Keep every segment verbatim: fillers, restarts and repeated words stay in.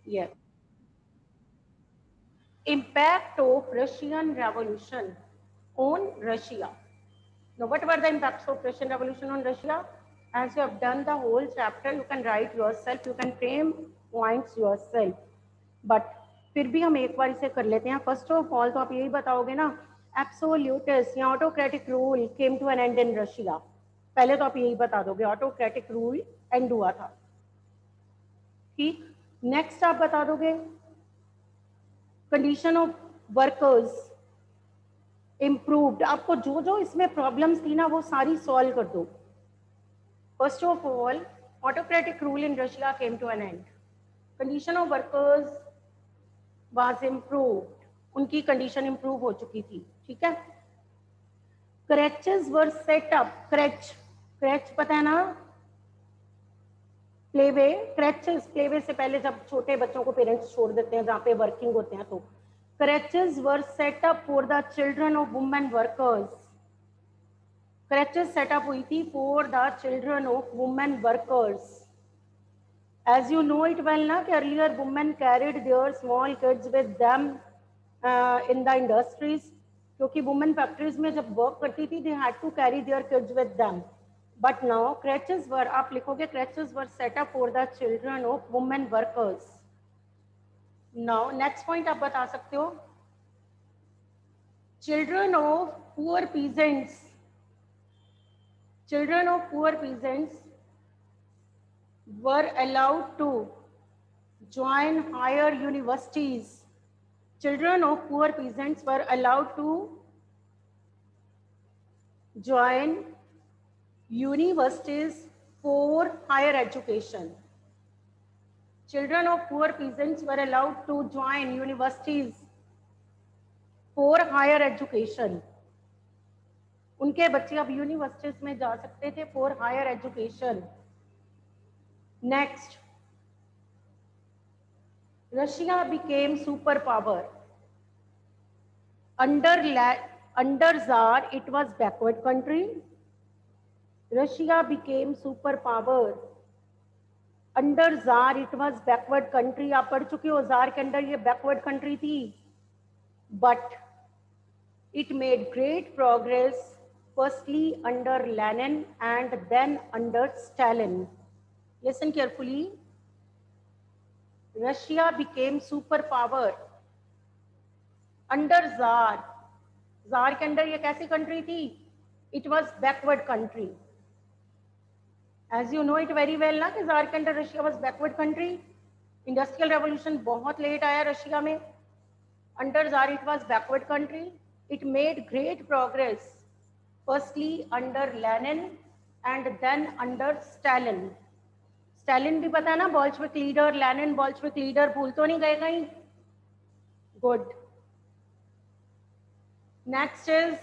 Yeah. Impact of Russian Revolution on Russia. Now, what were the impacts of Russian Revolution on Russia? As you have done the whole chapter, you can write yourself, you can frame points yourself. But फिर भी हम एक बार इसे कर लेते हैं. First of all तो आप यही बताओगे ना, एब्सोल्यूटिस्ट या autocratic rule came to an end in Russia. पहले तो आप यही बता दोगे, ऑटोक्रेटिक रूल एंड हुआ था. ठीक. नेक्स्ट आप बता दोगे कंडीशन ऑफ वर्कर्स इम्प्रूव्ड. आपको जो जो इसमें प्रॉब्लम्स थी ना वो सारी सॉल्व कर दो. First of all, autocratic rule in Russia came to an end. Condition of workers was improved. उनकी कंडीशन इम्प्रूव हो चुकी थी. ठीक है. क्रैचेस वर सेट अप. क्रैच, क्रैच पता है ना, प्लेवे. क्रैचेस, प्लेवे से पहले जब छोटे बच्चों को पेरेंट्स छोड़ देते हैं जहाँ पे वर्किंग होते हैं, तो creches were set up for the children of women workers. Creches setup हुई थी for the children of women workers. As you know it well ना कि earlier women carried their small kids with them uh, in the industries. क्योंकि women factories में जब work करती थी they had to carry their kids with them. But now crèches were, आप लिखोगे crèches were set up for the children of women workers. Now next point आप बता सकते हो, children of poor peasants. Children of poor peasants were allowed to join higher universities. Children of poor peasants were allowed to join universities for higher education. Children of poor peasants were allowed to join universities for higher education. उनके बच्चे अब universities में जा सकते थे for higher education. Next, Russia became superpower. Under under Tsar, it was backward country. Russia became superpower. Under Tsar, it was backward country. आप पढ़ चुके हो, जार के अंदर ये backward country थी. But it made great progress. Firstly under Lenin and then under Stalin. Listen carefully. Russia became superpower under Tsar. Tsar के अंदर ये कैसी कंट्री थी? It was backward country. As you know it very well ना कि Tsar के अंदर Russia was backward country. Industrial revolution बहुत लेट आया रशिया में. Under Tsar it was backward country. It made great progress. Firstly under Lenin and then under Stalin. Stalin भी पता है ना, Bolshevik leader. Lenin Bolshevik leader, भूल तो नहीं गए कहीं? Good. Next is,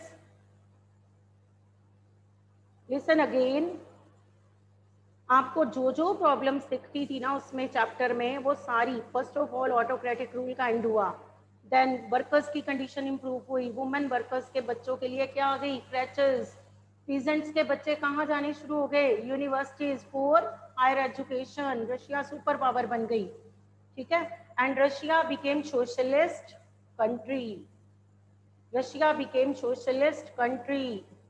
listen again. आपको जो जो प्रॉब्लम्स दिखती थी ना उसमें चैप्टर में, वो सारी, first of all autocratic rule का एंड हुआ. देन वर्कर्स की कंडीशन इंप्रूव हुई. वुमेन वर्कर्स के बच्चों के लिए क्या आ गई? क्रैचेस. पीजेंट्स के बच्चे कहाँ जाने शुरू हो गए? Universities for higher education. Russia superpower बन गई. ठीक है. And Russia became socialist country. Russia became socialist country.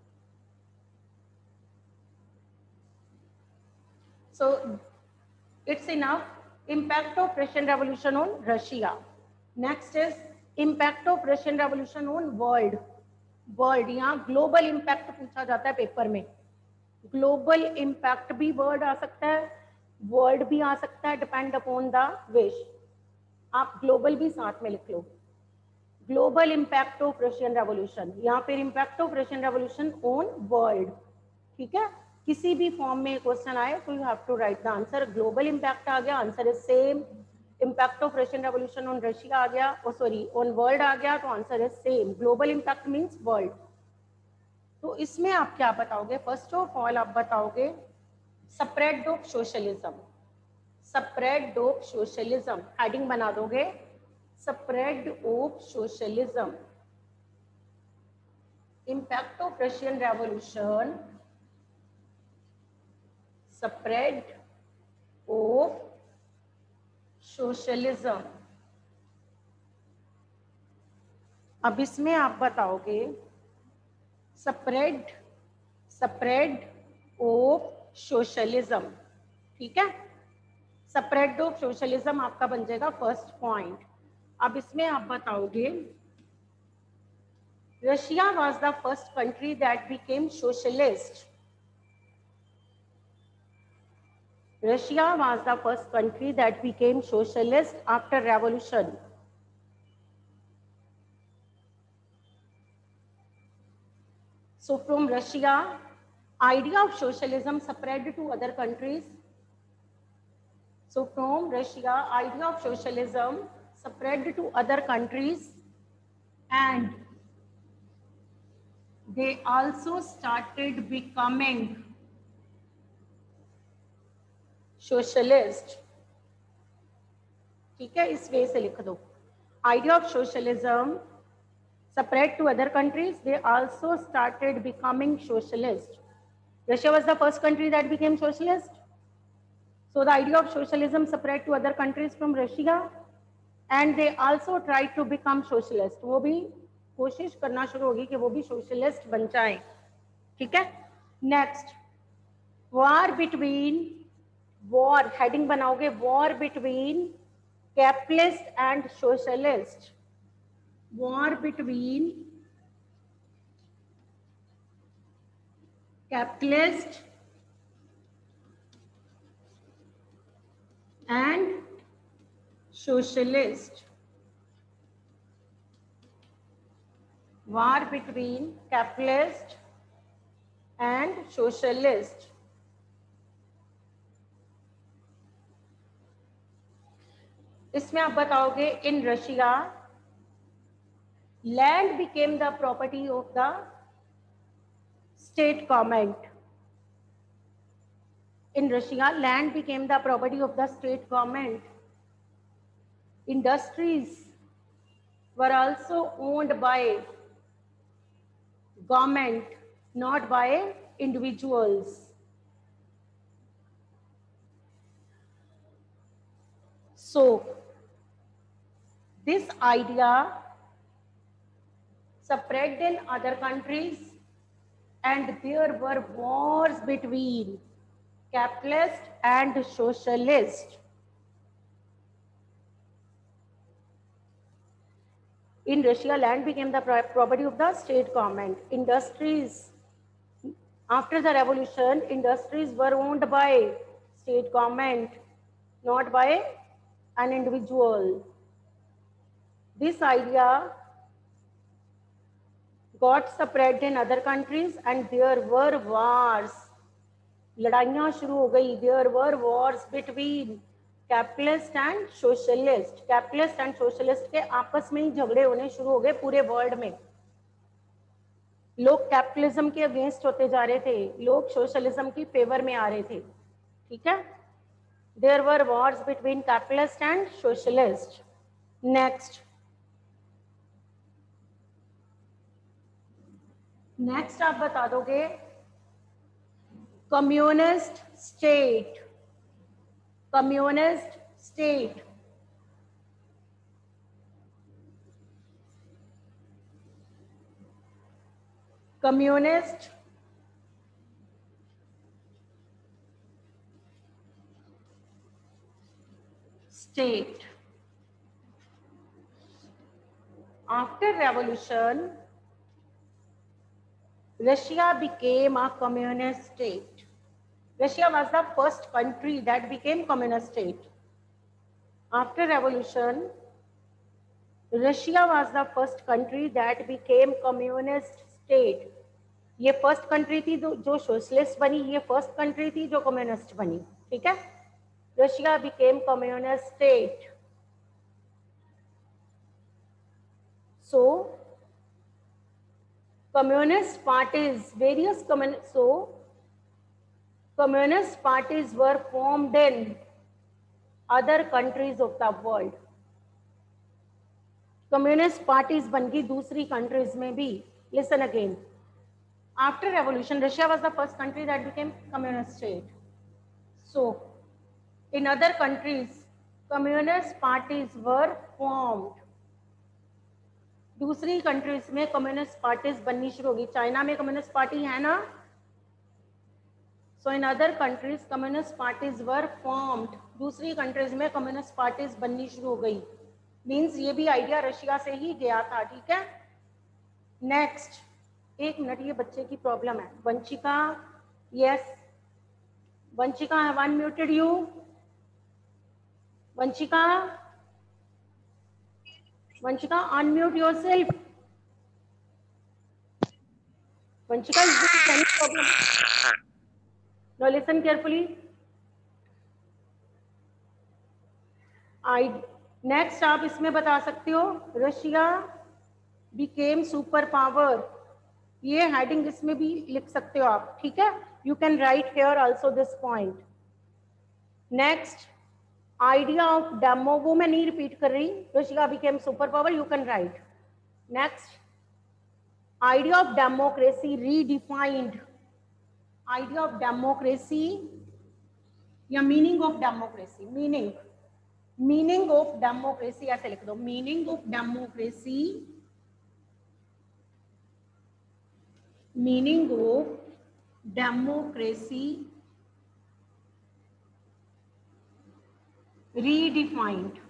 So it's enough. Impact of Russian revolution on Russia. Next is impact of Russian revolution on world. World, यहाँ global impact पूछा जाता है paper में. Global impact भी word आ सकता है, word भी आ सकता है, डिपेंड अपॉन द विश. आप ग्लोबल भी साथ में लिख लो. Global impact of Russian revolution, यहाँ पे impact of Russian revolution on world. ठीक है. किसी भी फॉर्म में क्वेश्चन आए तो you have to write the answer. Global impact आ गया, answer is same. Impact of Russian revolution on Russia आ गया, ओ सॉरी ऑन वर्ल्ड आ गया, तो answer is same. Global impact means world. तो इसमें आप क्या बताओगे? फर्स्ट ऑफ ऑल आप बताओगे spread of socialism. Spread of socialism heading बना दोगे, spread of socialism. Impact of Russian revolution, spread of socialism. अब इसमें आप बताओगे स्प्रेड स्प्रेड ऑफ सोशलिज्म, ठीक है। स्प्रेड ऑफ सोशलिज्म आपका बन जाएगा फर्स्ट पॉइंट। अब इसमें आप बताओगे Russia was the first country that became socialist. Russia was the first country that became socialist after revolution. So from Russia, idea of socialism spread to other countries. So from Russia, idea of socialism spread to other countries, and they also started becoming socialist. ठीक है, इस वे से लिख दो। Idea of socialism spread to other countries, they also started becoming socialist. Russia was the first country that became socialist. So the idea of socialism spread to other countries from Russia, and they also tried to become socialist. वो भी कोशिश करना शुरू होगी कि वो भी socialist बन जाएं, ठीक है। Next, war between, war heading बनाओगे war between capitalist and socialist. War between capitalist and socialist. War between capitalist and socialist. इसमें आप बताओगे in Russia land became the property of the state government. In Russia, land became the property of the state government. Industries were also owned by government, not by individuals. So, this idea spread in other countries, and there were wars between capitalist and socialist. In Russia, land became the property of the state government. Industries, after the revolution, industries were owned by state government, not by an individual. This idea got spread in other countries, and there were wars. लड़ाइयाँ शुरू हो गई. There were wars between capitalist and socialist. Capitalist and socialist के आपस में ही झगड़े होने शुरू हो गए पूरे वर्ल्ड में. लोग कैपिटलिज्म के अगेंस्ट होते जा रहे थे, लोग सोशलिज्म की फेवर में आ रहे थे, ठीक है. There were wars between capitalist and socialist. Next. Next आप बता दोगे communist state. Communist state communist state. After revolution Russia became a communist state. Russia was the first country that became communist state. After revolution, Russia was the first country that became communist state. ये first country थी जो socialist बनी, ये first country थी जो communist बनी, ठीक है. Russia became communist state. So communist parties, various communist, so communist parties were formed in other countries of the world. Communist parties बन गई दूसरी countries में भी. Listen again. After revolution, Russia was the first country that became communist state. So, in other countries, communist parties were formed, दूसरी countries में communist parties बननी शुरू होगी। चाइना में कम्युनिस्ट पार्टी है ना, so in other countries communist parties were formed, दूसरी countries में कम्युनिस्ट पार्टीज बननी शुरू हो गई। मीन्स ये भी आइडिया रशिया से ही गया था, ठीक है। नेक्स्ट, एक मिनट, ये बच्चे की प्रॉब्लम है। Vanshika, yes Vanshika, I have unmuted you. Vanshika, Vanshika unmute yourself. Vanchika, is there any problem? Now listen carefully. I next आप इसमें बता सकते हो रशिया became super power, ये हेडिंग इसमें भी लिख सकते हो आप, ठीक है। You can write here also this point. Next, idea of demo, वो मैं नहीं रिपीट कर रही। Russia became super power, you can write. Next, idea of democracy redefined, idea of democracy या meaning of democracy, meaning meaning of democracy ऐसे लिख दो, meaning of democracy, meaning of democracy redefined,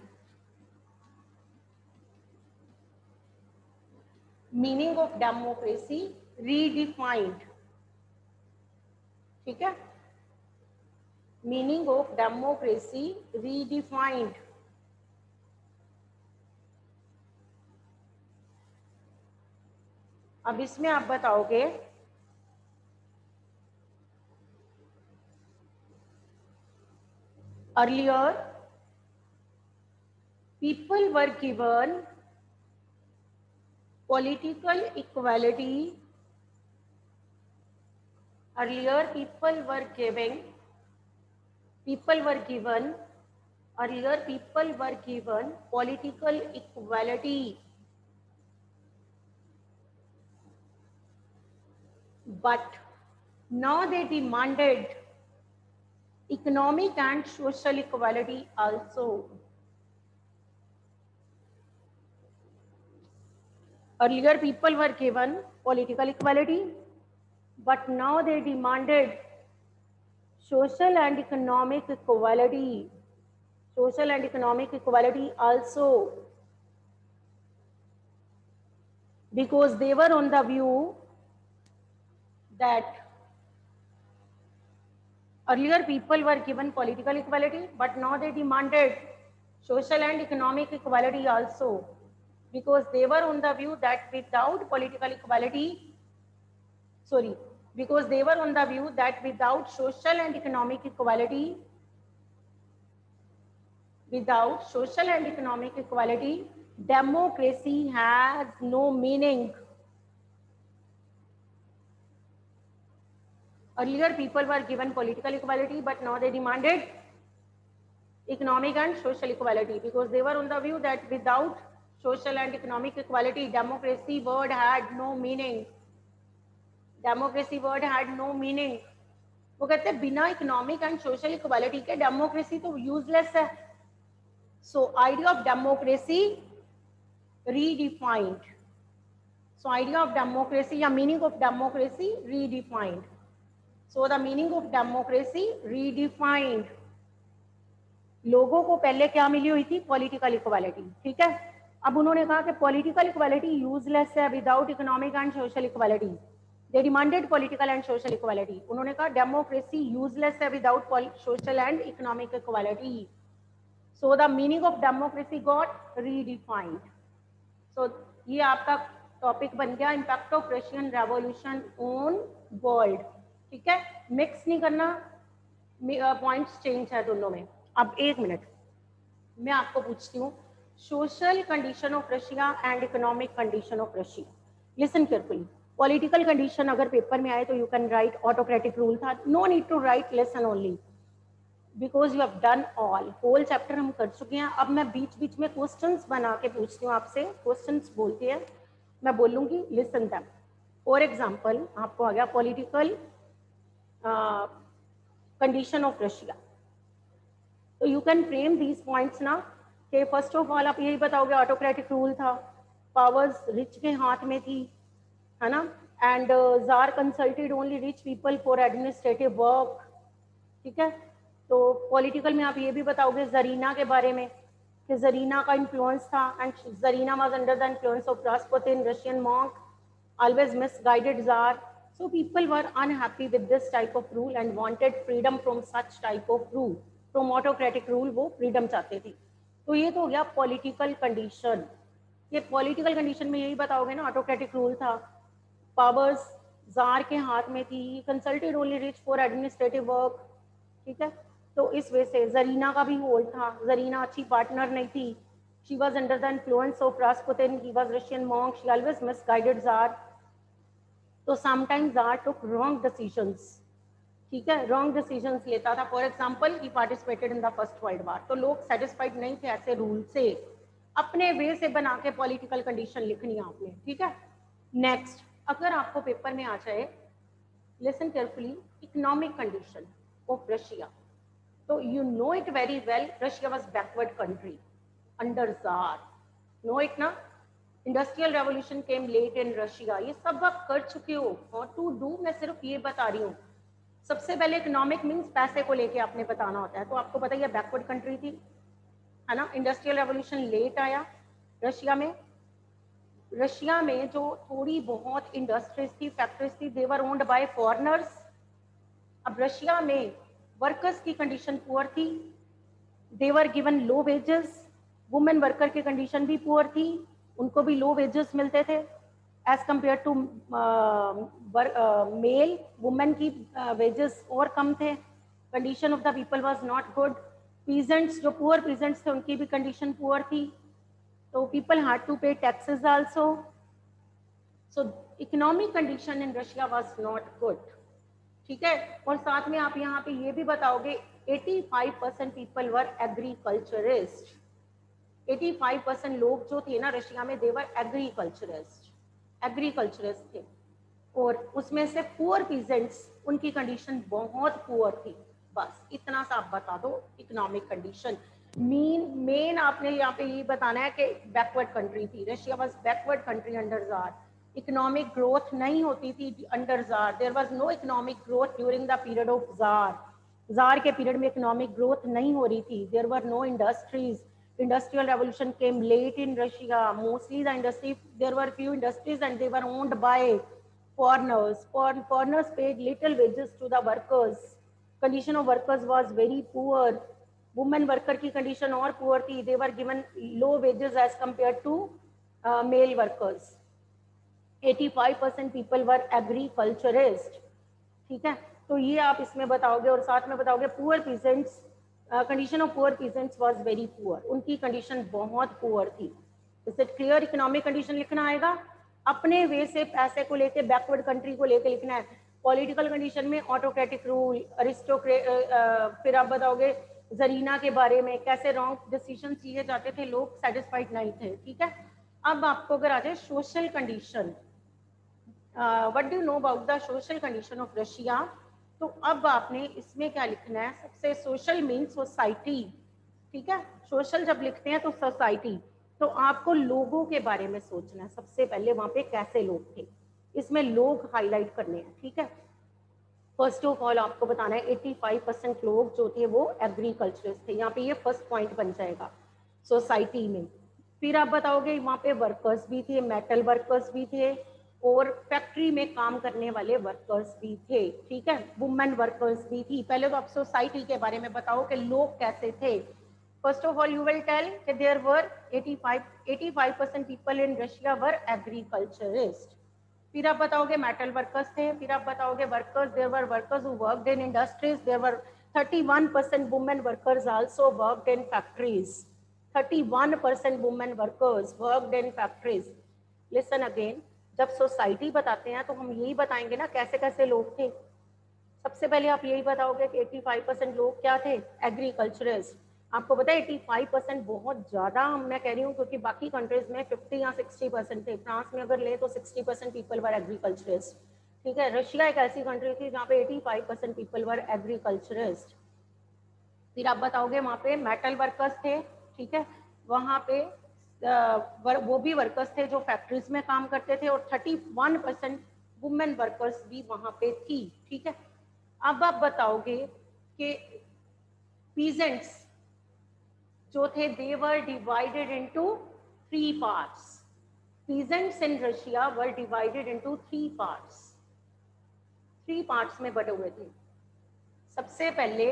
meaning of democracy redefined, ठीक है। Meaning of democracy redefined. अब इसमें आप बताओगे earlier people were given political equality, earlier people were giving people were given earlier people were given political equality, but now they demanded economic and social equality also. Earlier people were given political equality, but now they demanded social and economic equality, social and economic equality also, because they were on the view that earlier people were given political equality, but now they demanded social and economic equality also, because they were on the view that without political equality, sorry, because they were on the view that without social and economic equality, without social and economic equality, democracy has no meaning. Earlier people were given political equality, but now they demanded economic and social equality, because they were on the view that without social and economic equality, democracy word had no meaning. Democracy word had no meaning. वो कहते हैं बिना economic and social equality के democracy तो useless है। So idea of democracy redefined, so idea of democracy या meaning of democracy redefined, so the meaning of democracy redefined. लोगों को पहले क्या मिली हुई थी? पॉलिटिकल इक्वालिटी, ठीक है। अब उन्होंने कहा कि पॉलिटिकल इक्वालिटी यूजलेस है without economic and social equality. They demanded political and social equality. उन्होंने कहा डेमोक्रेसी यूजलेस है without social and economic equality. So the meaning of democracy got redefined. So ये आपका टॉपिक बन गया impact of Russian revolution on world, ठीक है। Mix नहीं करना, पॉइंट्स चेंज है दोनों में। अब एक मिनट मैं आपको पूछती हूँ, social condition of Russia and economic condition of Russia. Listen carefully. Political condition अगर पेपर में आए तो you can write autocratic rule था, no need to write lesson only, because you have done all, whole chapter हम कर चुके हैं। अब मैं बीच बीच में क्वेश्चंस बना के पूछती हूँ आपसे, क्वेश्चंस बोलती है, मैं बोलूँगी, लिसन दैम। फॉर एग्जाम्पल आपको आ गया पॉलिटिकल कंडीशन ऑफ रशिया। तो you can frame these points ना कि फर्स्ट ऑफ ऑल आप यही बताओगे ऑटोक्रेटिक रूल था, पावर्स रिच के हाथ में थी, है ना, and czar consulted only rich people for administrative work, ठीक है। तो पॉलिटिकल में आप ये भी बताओगे जरीना के बारे में कि जरीना का इन्फ्लुएंस था and czarina was under the influence of Rasputin, Russian monk, always misguided czar. So people were unhappy with this type of rule and wanted freedom from such type of rule. From autocratic rule वो freedom चाहते थे। तो ये तो हो गया political condition। ये political condition में यही बताओगे ना, autocratic rule था, powers जार के हाथ में थी, consulted only rich for administrative work, ठीक है। तो इस वजह से जरीना का भी होल्ड था, जरीना अच्छी पार्टनर नहीं थी, she was under the influence of Rasputin, he was Russian monk, she always misguided czar. तो sometimes czar took wrong decisions, ठीक है, रॉन्ग डिसीजंस लेता था। For example he participated in the first world war, तो लोग satisfied नहीं थे ऐसे रूल से, अपने वे से बना के पॉलिटिकल कंडीशन लिखनी है आपने, ठीक है। नेक्स्ट, अगर आपको पेपर में आ जाए, listen carefully, economic condition of Russia, तो you know it very well, Russia was backward country under czar, know it ना। Industrial revolution came late in Russia, ये सब आप कर चुके हो, व्हाट टू डू, मैं सिर्फ ये बता रही हूँ। सबसे पहले इकोनॉमिक मीन्स पैसे को लेके आपने बताना होता है, तो आपको पता है बैकवर्ड कंट्री थी, है ना। इंडस्ट्रियल रेवोल्यूशन लेट आया रशिया में, रशिया में जो थोड़ी बहुत इंडस्ट्रीज थी, फैक्ट्रीज थी, they were owned by foreigners. अब रशिया में वर्कर्स की कंडीशन पुअर थी, they were given low wages, women worker की कंडीशन भी पुअर थी, उनको भी लो वेजेस मिलते थे as compared to male, women की वेजेस uh, और कम थे, condition of the people was not good. Peasants, जो पुअर पीजेंट्स थे, उनकी भी कंडीशन पुअर थी, तो people had to pay taxes also, so economic condition in Russia was not good, ठीक है। और साथ में आप यहाँ पे ये भी बताओगे पचासी परसेंट पीपल वर एग्रीकल्चरिस्ट, पचासी परसेंट लोग जो थे ना रशिया में, देवर एग्रीकल्चरिस्ट, एग्रीकल्चरिस्ट थे, और उसमें से पुअर पीजेंट्स, उनकी कंडीशन बहुत पुअर थी। बस इतना सा आप बता दो इकोनॉमिक कंडीशन। मीन मेन आपने यहाँ पे ये बताना है कि बैकवर्ड कंट्री थी, Russia was backward country under czar, economic growth नहीं होती थी under czar, there was no economic growth during the period of czar, czar के पीरियड में इकोनॉमिक ग्रोथ नहीं हो रही थी, there were no industries, industrial revolution came late in Russia, mostly the industry, there were few industries and they were owned by foreigners, For, foreigners paid little wages to the workers, condition of workers was very poor, women worker की condition और poor थी, they were given low wages as compared to uh, male workers, eighty-five percent people were agriculturist, ठीक है। तो ये आप इसमें बताओगे, और साथ में बताओगे poor peasants, condition of poor peasants was very poor, उनकी कंडीशन बहुत पुअर थी। इससे क्लियर इकोनॉमिक कंडीशन लिखना आएगा, अपने वे से पैसे को लेके बैकवर्ड कंट्री को लेके लिखना है। पॉलिटिकल कंडीशन में ऑटोक्रेटिक रूल, अरिस्टोक्रेट, फिर आप बताओगे जरीना के बारे में, कैसे रॉन्ग डिसीजन लिए जाते थे, लोग सेटिस्फाइड नहीं थे, ठीक है। अब आपको अगर आ जाए social condition, what do you know about the social condition of Russia, तो अब आपने इसमें क्या लिखना है, सबसे सोशल मीन सोसाइटी, ठीक है। सोशल जब लिखते हैं तो सोसाइटी, तो आपको लोगों के बारे में सोचना है सबसे पहले, वहां पे कैसे लोग थे, इसमें लोग हाईलाइट करने हैं, ठीक है। फर्स्ट ऑफ ऑल आपको बताना है पचासी परसेंट लोग जो थे वो एग्रीकल्चरिस्ट थे, यहाँ पे ये फर्स्ट पॉइंट बन जाएगा सोसाइटी में। फिर आप बताओगे वहाँ पे वर्कर्स भी थे, मेटल वर्कर्स भी थे, और फैक्ट्री में काम करने वाले वर्कर्स भी थे, ठीक है, वुमेन वर्कर्स भी थी। पहले तो आप सोसाइटी के बारे में बताओ कि लोग कैसे थे। First of all you will tell कि there were eighty-five percent people in Russia were agriculturist. फिर आप बताओगे मेटल वर्कर्स थे, फिर आप बताओगे workers, there were workers who worked in industries, there were thirty-one percent women workers also worked in factories, thirty-one percent women workers worked in factories. Listen again, जब society बताते हैं तो हम यही बताएंगे ना कैसे कैसे लोग थे। सबसे पहले आप यही बताओगे कि पचासी परसेंट लोग क्या थे, एग्रीकल्चरिस्ट। आपको पता है पचासी परसेंट बहुत ज़्यादा मैं कह रही हूँ, क्योंकि बाकी कंट्रीज में पचास या साठ परसेंट थे, फ्रांस में अगर ले तो साठ परसेंट पीपल वर एग्रीकल्चरिस्ट, ठीक है। रशिया एक ऐसी कंट्री थी जहाँ पे पचासी परसेंट पीपल वर एग्रीकल्चरिस्ट। फिर आप बताओगे वहाँ पे मेटल वर्कर्स थे, ठीक है, वहाँ पे आ, वो भी वर्कर्स थे जो फैक्ट्रीज में काम करते थे, और thirty one percent women workers भी वहाँ पे थी, ठीक है। अब आप बताओगे कि पीजेंट्स जो थे they were divided into three parts. Peasants in Russia were divided into three parts, three parts में बटे हुए थे। सबसे पहले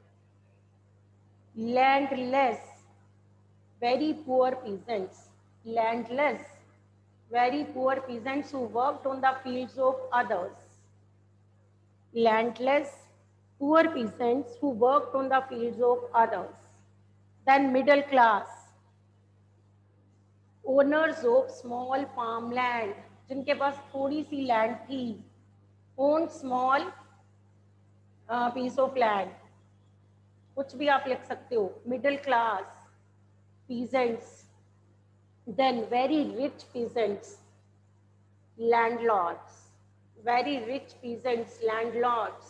landless, very poor peasants, landless, very poor peasants who worked on the fields of others. Landless, poor peasants who worked on the fields of others. Then middle class, owners of small farmland, जिनके पास थोड़ी सी land थी, own small uh, piece of land, कुछ भी आप लिख सकते हो, middle class, peasants, then very rich peasants, landlords, very rich peasants, landlords.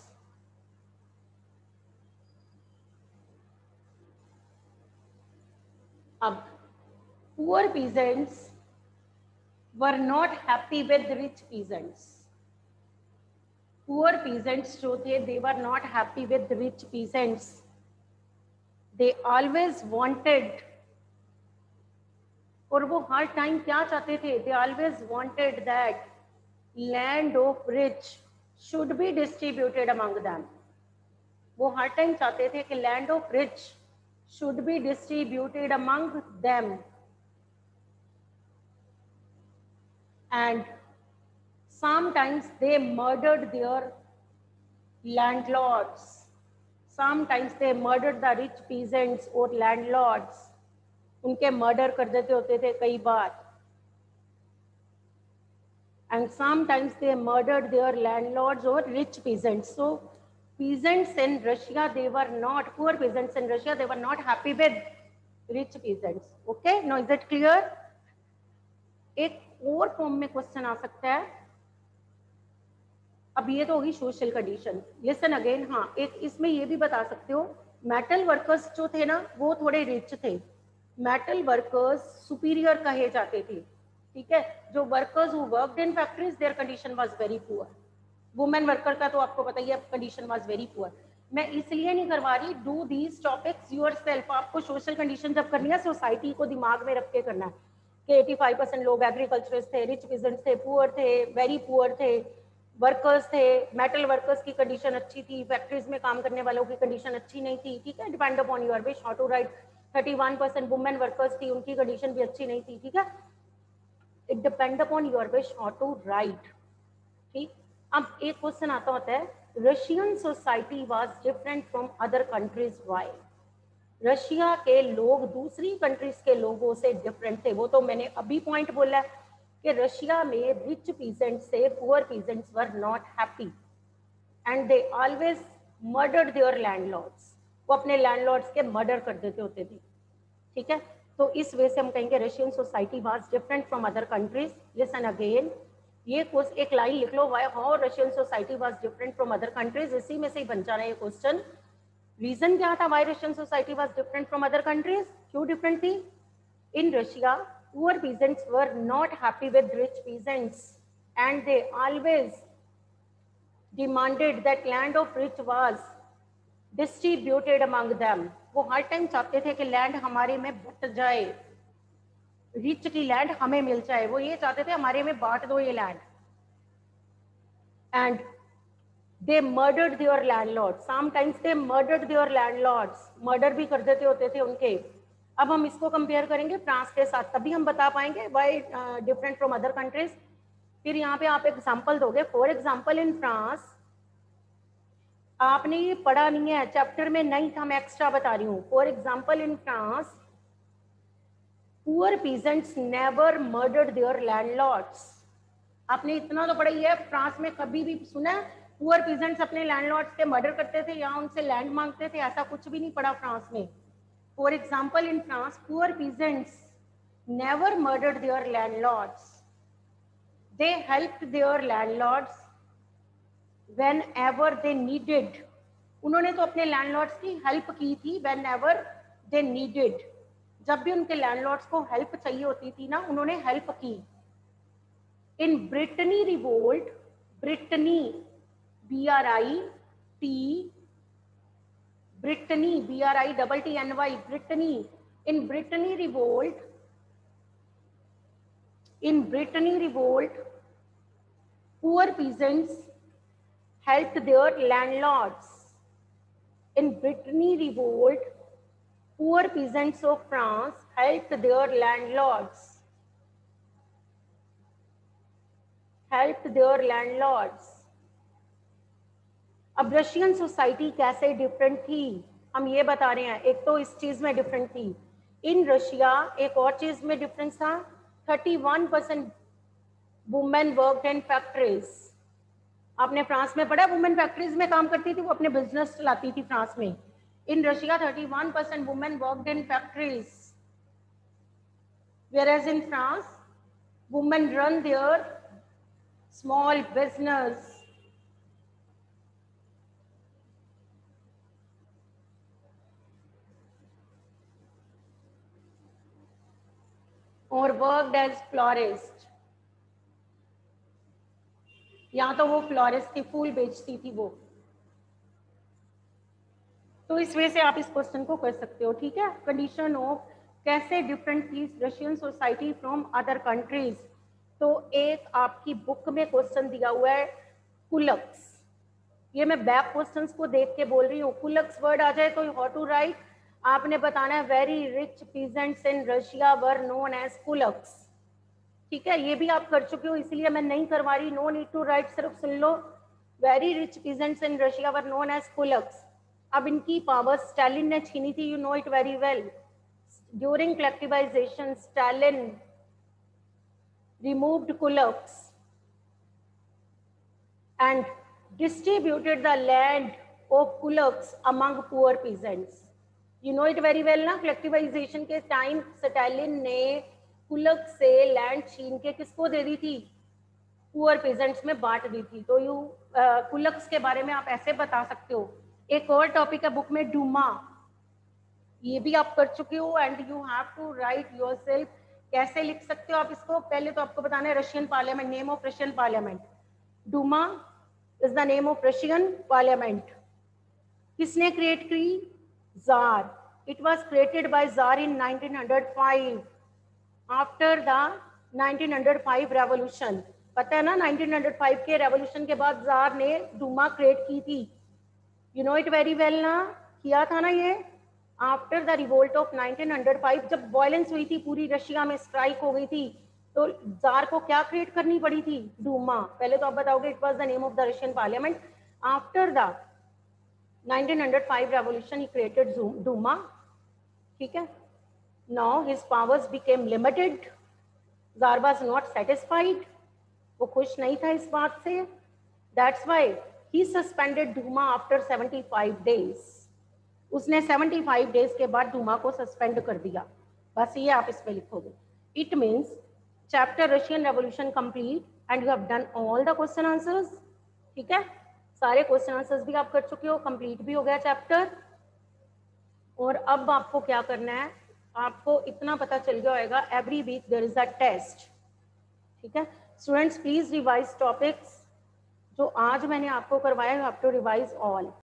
अब poor peasants were not happy with rich peasants. Poor peasants जो थे, they were not happy with rich peasants. They always wanted, और वो हर time क्या चाहते थे, they always wanted that land of rich should be distributed among them. वो हर time चाहते थे कि land of rich should be distributed among them. And sometimes they murdered their landlords. Sometimes they murdered the rich peasants or landlords. उनके murder कर देते होते थे कई बार. And sometimes they murdered their landlords or rich peasants. So peasants in Russia, they were not, poor peasants in Russia, they were not happy with rich peasants. Okay, now is it clear? एक और form में question आ सकता है. अब ये तो होगी social condition. Listen again. हाँ, एक इसमें ये भी बता सकते हो, मेटल वर्कर्स जो थे ना, वो थोड़े रिच थे. मेटल वर्कर्स सुपीरियर कहे जाते थे, ठीक है. जो workers who worked in factories, their condition was very poor. Women worker का तो आपको पता ही है, कंडीशन वाज वेरी पुअर. मैं इसलिए नहीं करवा रही, डू दीज टॉपिक्स योरसेल्फ. आपको सोशल कंडीशन जब करनी है, सोसाइटी को दिमाग में रख के करना है कि पचासी परसेंट लोग एग्रीकल्चरिस्ट थे, रिच पीजेंट्स थे, पुअर थे, वेरी पुअर थे, वर्कर्स थे, मेटल वर्कर्स की कंडीशन अच्छी थी, फैक्ट्रीज में काम करने वालों की कंडीशन अच्छी नहीं थी, ठीक है. Depend upon your wish how to write. Thirty one percent women workers थी, उनकी कंडीशन भी अच्छी नहीं थी, ठीक है. It depend upon your wish how to write, ठीक. अब एक क्वेश्चन आता होता है, Russian society was different from other countries, why? Russia के लोग दूसरी कंट्रीज के लोगों से डिफरेंट थे. वो तो मैंने अभी पॉइंट बोला है कि रशिया में रिच पीजेंट्स से poor peasants were not happy and they always murdered their landlords. वो अपने लैंडलॉर्ड्स के मर्डर कर देते होते थे, ठीक है. तो इस वजह से हम कहेंगे Russian society was different from other countries. Listen again. ये क्वेश्चन एक लाइन लिख लो, why how Russian society was different from other countries. इसी में से ही बन जा रहा है ये क्वेश्चन. रीजन क्या था, why Russian society was different from other countries? क्यों डिफरेंट थी? In Russia poor peasants were not happy with rich peasants and they always demanded that land of rich was distributed among them. वो हर time चाहते थे कि land हमारे में but जाए, rich की लैंड हमें मिल जाए. वो ये चाहते थे हमारे में बांट दो ये land. And they murdered their landlords. Sometimes they murdered their landlords. Murder भी कर देते होते थे उनके. अब हम इसको कंपेयर करेंगे फ्रांस के साथ, तभी हम बता पाएंगे why different from other countries. फिर यहाँ पे आप एग्जांपल दोगे. फॉर एग्जांपल इन फ्रांस, आपने ये पढ़ा नहीं है, चैप्टर में नहीं था, मैं एक्स्ट्रा बता रही हूँ. For example in France, poor peasants never murdered their landlords. आपने इतना तो पढ़ा ही है. फ्रांस में कभी भी सुना पुअर पीजेंट्स अपने लैंडलॉर्ड्स के मर्डर करते थे या उनसे लैंड मांगते थे? ऐसा कुछ भी नहीं पढ़ा फ्रांस में. For example, in France, poor peasants never murdered their landlords. They helped their landlords whenever they needed उन्होंने तो अपने लैंडलॉर्ड्स की हेल्प की थी व्हेन एवर दे नीडेड, जब भी उनके लैंडलॉर्ड्स को हेल्प चाहिए होती थी ना, उन्होंने हेल्प की। In Brittany revolt, Brittany B R I T, Brittany B R I double T N Y, Brittany, in Brittany revolt, in Brittany revolt, poor peasants helped their landlords. In Brittany revolt, poor peasants of France helped their landlords. Helped their landlords. अब Russian society कैसे different थी, हम ये बता रहे हैं। एक तो इस चीज में डिफरेंट थी इन रशिया, एक और चीज में डिफरेंस था, thirty one percent women worked in factories. आपने फ्रांस में पढ़ा, वुमेन फैक्ट्रीज में काम करती थी, वो अपने बिजनेस चलाती थी फ्रांस में। In Russia thirty one percent women worked in factories, whereas in France women run their small business. और वर्कड एज फ्लोरिस्ट, या तो वो फ्लोरिस्ट थी, फूल बेचती थी वो। तो इस वजह से आप इस क्वेश्चन को कर सकते हो, ठीक है। कंडीशन ऑफ कैसे डिफरेंट थी Russian society from other countries. तो एक आपकी बुक में क्वेश्चन दिया हुआ है कुलक्स, ये मैं बैक क्वेश्चंस को देख के बोल रही हूँ। कुलक्स वर्ड आ जाए तो हाउ टू राइट, आपने बताना है very rich peasants in Russia were known as kulaks, ठीक है। ये भी आप कर चुके हो, इसलिए मैं नहीं करवा रही, नो नीड टू राइट, सिर्फ सुन लो। Very rich peasants in Russia were known as kulaks. अब इनकी पावर स्टालिन ने छीनी थी, you know it very well. During collectivization Stalin removed kulaks and distributed the land of kulaks among poor peasants. You know it very well ना, collectivisation के time Stalin ने kulak से land छीन के किसको दे दी थी, पुअर पेजेंट्स में बांट दी थी। तो यू कुलक्स के बारे में आप ऐसे बता सकते हो। एक और टॉपिक है बुक में डूमा, ये भी आप कर चुके हो and you have to write yourself. कैसे लिख सकते हो आप इसको, पहले तो आपको बताना है Russian parliament, name of Russian parliament. Duma is the name of Russian parliament. किसने क्रिएट की, tsar. It was created by tsar in nineteen hundred five after the nineteen hundred five revolution. पता है ना, नाइनटीन हंड्रेड फाइव के revolution के बाद tsar ने Duma create की थी, you know it very well ना, किया था ना ये after the revolt of nineteen hundred five. जब वायलेंस हुई थी पूरी रशिया में, स्ट्राइक हो गई थी, तो जार को क्या क्रिएट करनी पड़ी थी, डूमा। पहले तो आप बताओगे it was the name of the Russian parliament. After the nineteen hundred five revolution he created Duma, ठीक है। Now his powers became limited, tsar was not satisfied, वो खुश नहीं था इस बात से, that's why he suspended Duma after seventy five days. उसने सेवेंटी फाइव डेज के बाद डूमा को सस्पेंड कर दिया। बस ये आप इसमें लिखोगे। It means chapter Russian revolution complete and you have done all the question answers, ठीक है। सारे क्वेश्चन आंसर्स भी आप कर चुके हो, कंप्लीट भी हो गया चैप्टर। और अब आपको क्या करना है, आपको इतना पता चल गया होगा every week there is a test, ठीक है। स्टूडेंट्स प्लीज रिवाइज टॉपिक्स जो आज मैंने आपको करवाया, you have to revise all.